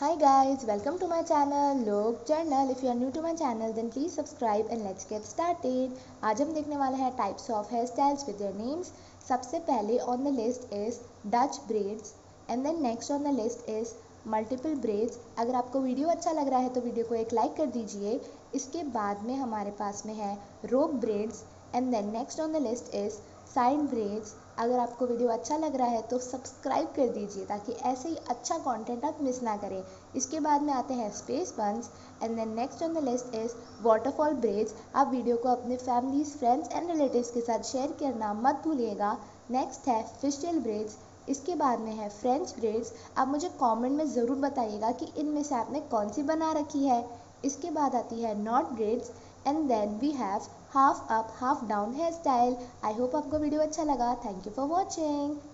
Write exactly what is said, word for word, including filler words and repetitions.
Hi guys, welcome to my channel लोग journal. If you are new to my channel then please subscribe and let's get started. आज हम देखने वाले हैं types of hairstyles with their names. सबसे पहले on the list is Dutch braids and then next on the list is multiple braids. अगर आपको video अच्छा लग रहा है तो वीडियो को एक लाइक कर दीजिए. इसके बाद में हमारे पास में है rope braids and then next on the list is side braids. अगर आपको वीडियो अच्छा लग रहा है तो सब्सक्राइब कर दीजिए ताकि ऐसे ही अच्छा कंटेंट आप मिस ना करें. इसके बाद में आते हैं space buns and then next on the list is waterfall braids. आप वीडियो को अपने फैमिलीज फ्रेंड्स एंड रिलेटिव्स के साथ शेयर करना मत भूलिएगा. नेक्स्ट है फिशटेल ब्रेड्स. इसके बाद में है फ्रेंच ब्रेड्स. आप मुझे कमेंट में ज़रूर बताइएगा कि इनमें से आपने कौन सी बना रखी है. इसके बाद आती है knot braids and then we have half up half down hair style. I hope आपको वीडियो अच्छा लगा. Thank you for watching.